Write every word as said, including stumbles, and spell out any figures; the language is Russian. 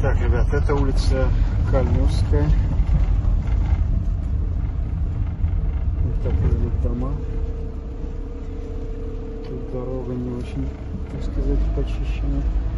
Так, ребят, это улица Кальмёвская. Вот так выглядят дома. Тут дорога не очень, так сказать, почищена.